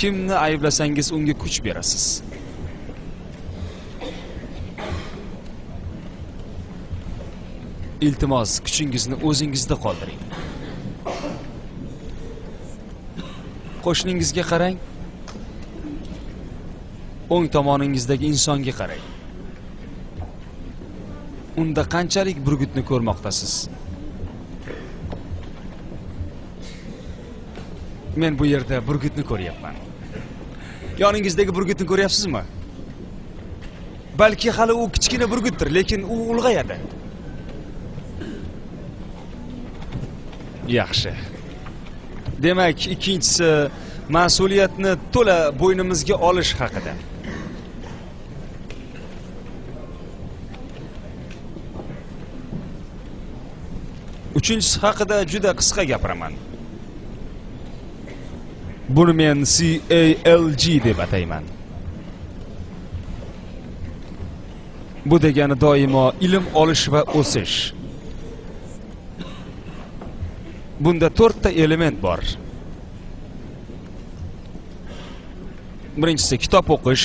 Kimni ayblasangiz unga kuch berasiz. Iltimos, kuchingizni o'zingizda qoldiring. Qo'shningizga qarang. O'ng tomoningizdagi insonga qarang. Unda qanchalik burgutni ko'rmoqdasiz? Men bu yerda burgutni ko'ryapman. Yoningizdagi burgutni ko'ryapsizmi? Balki hali u kichkina burgutdir, lekin u ulg'ayadi. Yaxshi. Demak, ikkinchisi mas'uliyatni to'la bo'ynimizga olish haqida. Uchinchisi haqida juda qisqa gapiraman. Buni men CALG deb atayman. Bu degani doimo ilm olish va o'sish. Bunda 4 ta element bor. Birinchisi kitob o'qish.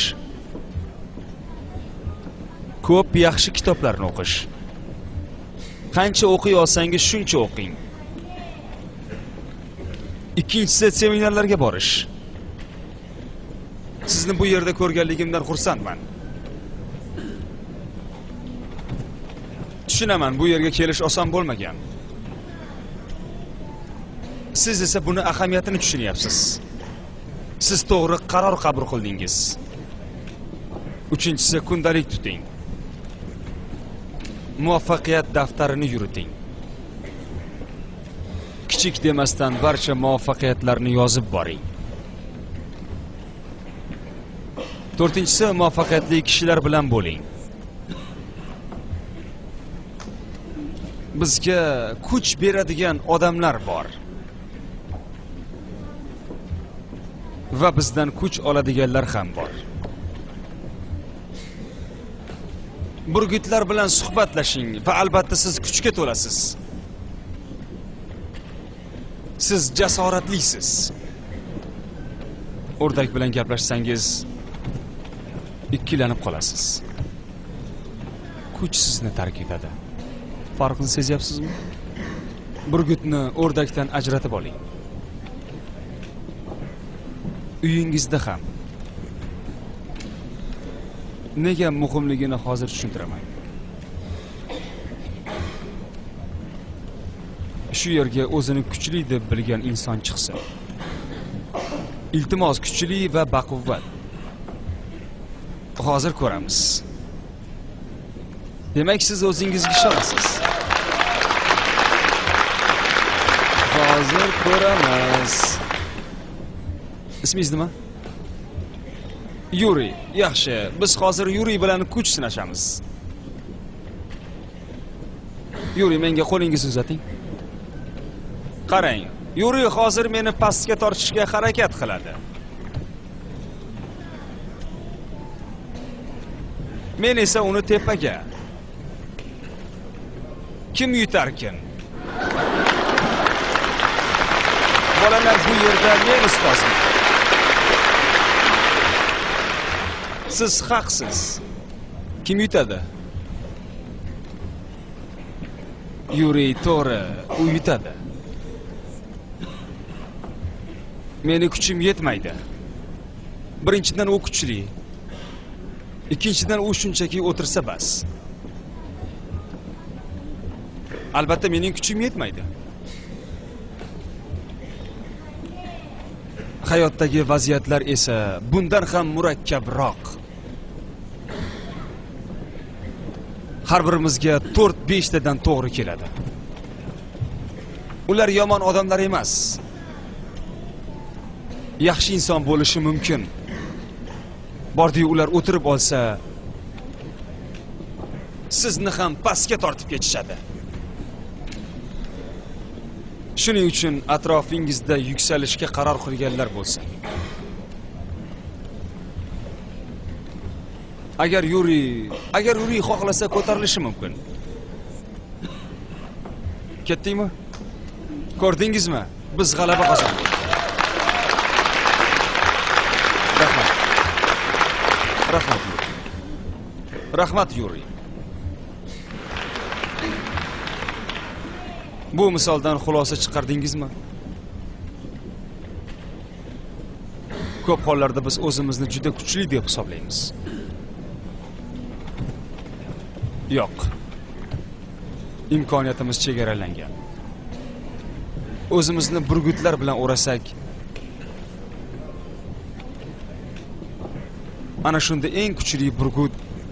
Ko'p yaxshi kitoblarni o'qish. Qancha o'qiy olsangiz shuncha o'qing. Ikkinchisi seminarlarga borish. Sizni bu yerda ko'rganligimdan xursandman. Tushunaman, bu yerga kelish oson bo'lmagan. Siz esa buni ahamiyatini tushunyapsiz. Siz to'g'ri qaror qabul qildingiz. Uchinchisi kundalik tuting. Muvaffaqiyat daftarini yuriting. Kichik demasdan barcha muvaffaqiyatlarni yozib boring. To'rtinchisi muvaffaqiyatli kishilar bilan bo'ling. Bizga kuch beradigan odamlar bor. Va bizdan kuch oladiganlar ham bor. Burgutlar bilan suhbatlashing va albatta siz kuchga to'lasiz. Siz jasoratlisiz. O'rdak bilan gaplashsangiz ikkilanib qolasiz. Kuch sizni tark etadi. Farqini sezyapsizmi? Burgutni o'rdakdan ajratib oling. Uyingizda ham. Nega muhimligini hozir tushuntiraman. Shu yerga o'zini kuchli deb bilgan inson chiqsa. Iltimos, kuchli va baquvvat. Hozir ko'ramiz. Demak, siz o'zingizga ishonasiz. Hozir ko'ramiz. Ismingiz nima? Yuri. Yaxshi. Biz hozir Yuri bilan kuch sinashamiz. Yuri, menga qo'lingizni uzating. Qarang. Yuri hozir meni pastga tortishga harakat qiladi. Men esa uni tepaga. Kim yutarkin? Bolalar, bu yerda men ustozman. Siz haqsiz. Kim yutadi? Yuri to'g'ri, u yutadi. Meni kuchim yetmaydi. Birinchidan u kuchli. Ikkinchidan u shunchaki o'tirsa bas. Albatta mening kuchim yetmaydi. Hayotdagi vaziyatlar esa bundan ham murakkabroq. Har birimizga 4-5 tadan to'g'ri keladi. Ular yomon odamlar emas. Yaxshi inson bo'lishi mumkin. Bordi-yu ular o'tirib olsa, sizni ham pastga tortib ketishadi. Shuning uchun atrofingizda yuksalishga qaror qilganlar bo'lsa. Agar Yuri xohlasa ko'tarilishi mumkin. Ketdingmi? Ko'rdingizmi? Biz g'alaba qozondik. Rahmat Yuriy. Rahmat Yuriy. Bu misoldan xulosa chiqardingizmi? Ko'p hollarda biz o'zimizni juda kuchli deb hisoblaymiz. Yo'q. Imkoniyatimiz chegaralangan. O'zimizni burgutlar bilan o'rasak, ana shunda eng kuchli burgut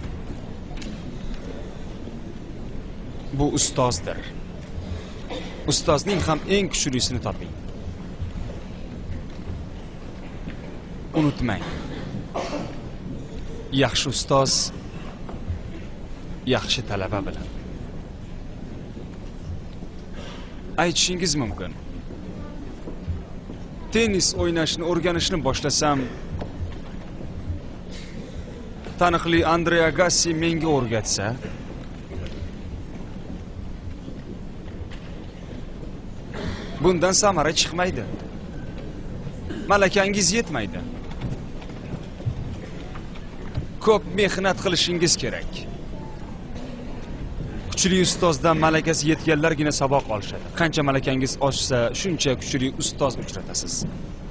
bu ustozdir. Ustozning ham eng kuchlisini toping. Unutmang. Yaxshi ustoz yaxshi talaba bilan. Aytishingiz mumkin. Tennis o'ynashni o'rganishni boshlasam, taniqli Andre Agassi menga o'rgatsa, bundan samara chiqmaydi. Malakangiz yetmaydi. Ko'p mehnat qilishingiz kerak. Kuchli ustozdan malakasi yetganlargina saboq olishadi. Qancha malakangiz oshsa, shuncha kuchli ustoz uchratasiz.